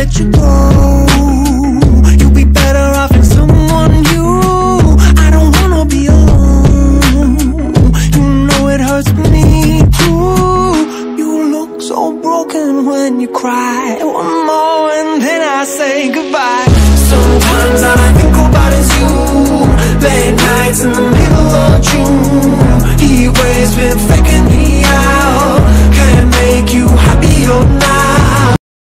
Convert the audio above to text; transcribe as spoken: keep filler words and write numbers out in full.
let you go. You'll be better off in someone new. I don't wanna be alone. You know it hurts me too. You look so broken when you cry. One more and then I say goodbye. Sometimes all I think about is you. Late nights in the middle of June, heat waves been